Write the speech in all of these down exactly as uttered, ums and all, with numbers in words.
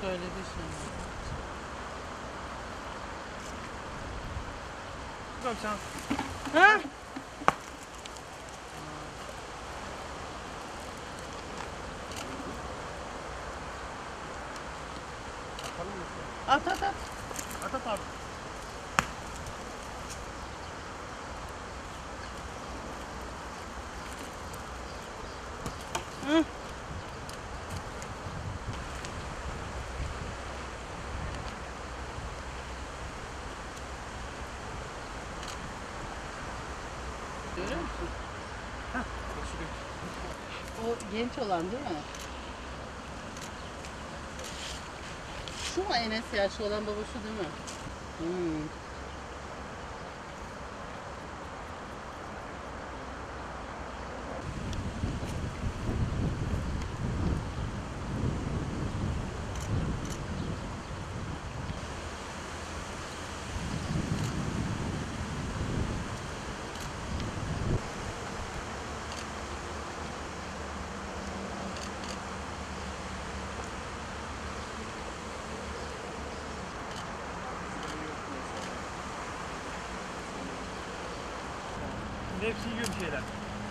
söyledi şimdi. Tamam sen. Ha? At at at. At at abi. Hı. Görüyor musun? Heh. O genç olan değil mi? Şu mu Enes yaşlı olan, baba şu değil mi? Hmm. Şimdi hepsi yiyor bir şeyler.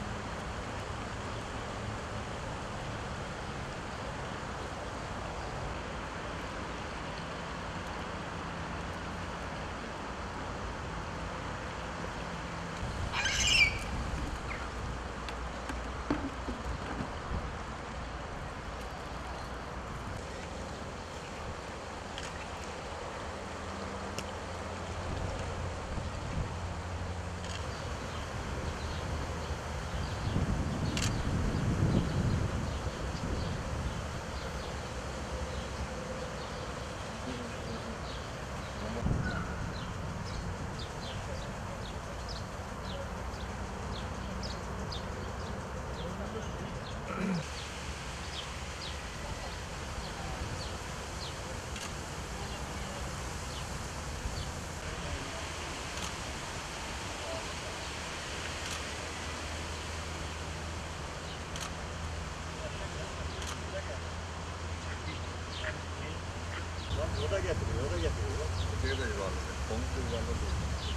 O da getiriyor, o da getiriyor. Öteye de yuvarladı. Onu da yuvarladı.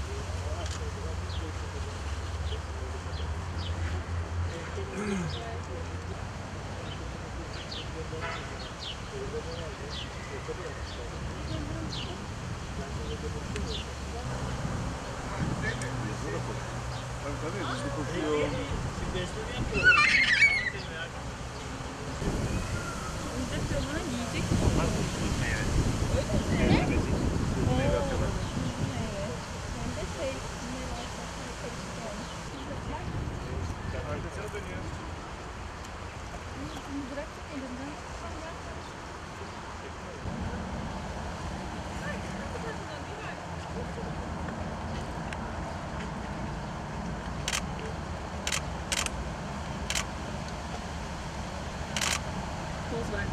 Tabii tabii, hızlı koşuyor. Şimdi esnemi yapıyor. Onlar kuşluk meyve. Meyve bezik. Meyve atıyorlar. Arkasına dönüyor. Bıraktık elinden. Poz ver.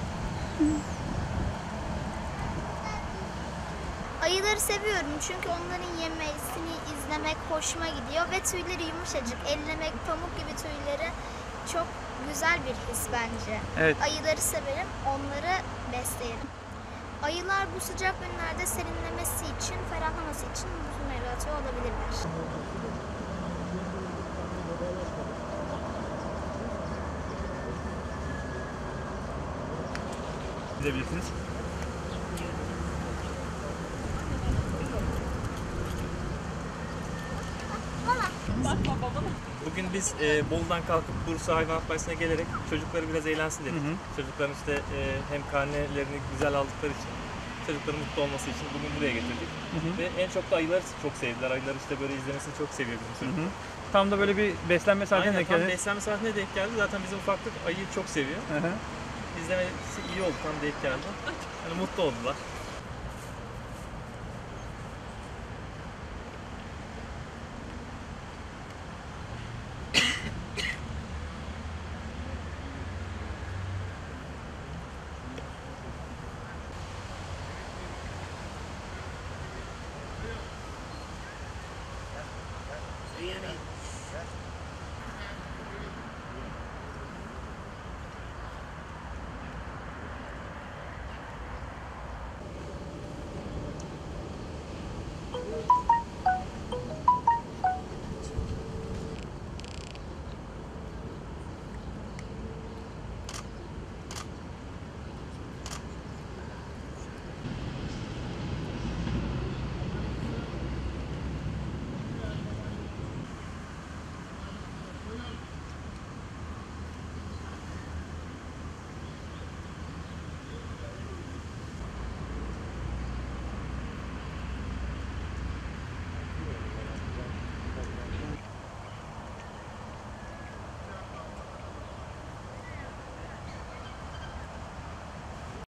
Ayıları seviyorum çünkü onların yemesini izlemek hoşuma gidiyor ve tüyleri yumuşacık, ellemek pamuk gibi tüyleri çok güzel bir his bence. Evet. Ayıları severim, onları besleyelim. Ayılar bu sıcak günlerde serinlemesi için, ferahlaması için bu meyve atıyor olabilirler. Gidebilirsiniz. Bugün biz e, Bolu'dan kalkıp Bursa Hayvanat Bahçesi'ne gelerek çocukları biraz eğlensin dedik. Hı hı. Çocukların işte e, hem karnelerini güzel aldıkları için, çocukların mutlu olması için bugün buraya getirdik. Hı hı. Ve en çok da ayıları çok sevdiler. Ayılar işte böyle izlemesini çok seviyor bizim Hı çocuklar. hı. Tam da böyle bir beslenme saatine Aynen, denk tam geldi. beslenme saatine denk geldi. Zaten bizim ufaklık ayıyı çok seviyor. Hı hı. İzlemesi iyi oldu, tam denk geldi. Yani mutlu oldular. Yani